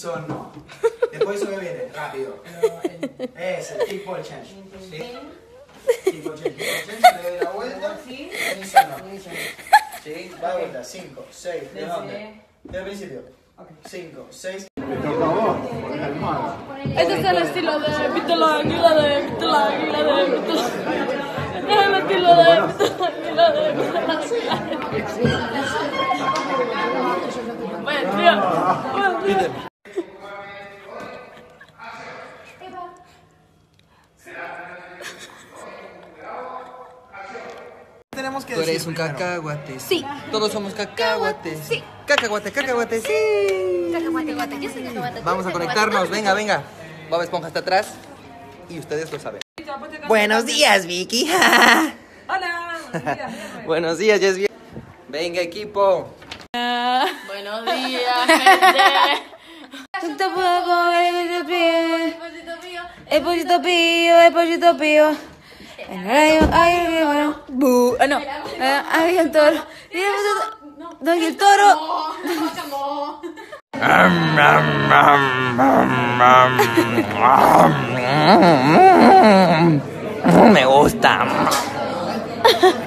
unísono. Después eso que viene, rápido. Es el kick ball change. ¿Sí? Kick ball change. Le doy la vuelta. Unísono. ¿Sí? Va de vuelta. 5, 6. ¿De dónde? Del principio. 5, 6. Este es el estilo de Vito la Águila de Vito la Águila de Vito la Águila. Es el estilo de Vito la Águila de Vito la Águila. Buen día. Buen día. Tenemos que Tú eres un cacahuate. Sí. Todos somos cacahuates. Sí. Cacahuate, cacahuate, sí. Cacahuate, guate. Yo soy cacahuate. Vamos a conectarnos. Venga, venga. Bob Esponja está atrás. Y ustedes lo saben. Buenos días, Vicky. Hola. Buenos días. Buenos días, Jess. Venga, equipo. Buenos días, gente. El pollito pío, el pollito pío. En el rayo, ay, bueno, bu, no, hay el toro. Y el toro. Me gusta.